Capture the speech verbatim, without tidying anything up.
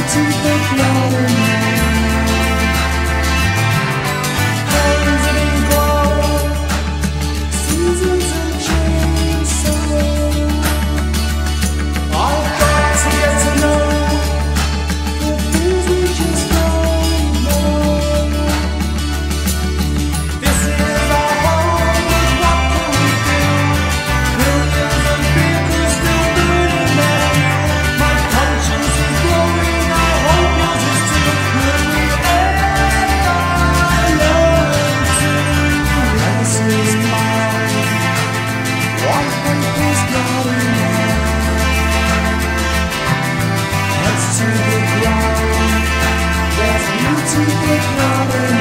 to the ground. Hands in gold, seasons and change so. I've got to get to know the things we just don't know. This is our home, what can we do? Millions of vehicles still burning there. My conscience is glowing, I hope yours is too. Will we ever learn to Legacy's mine? White paper's not enough. Heads to the ground, there's beauty but not enough.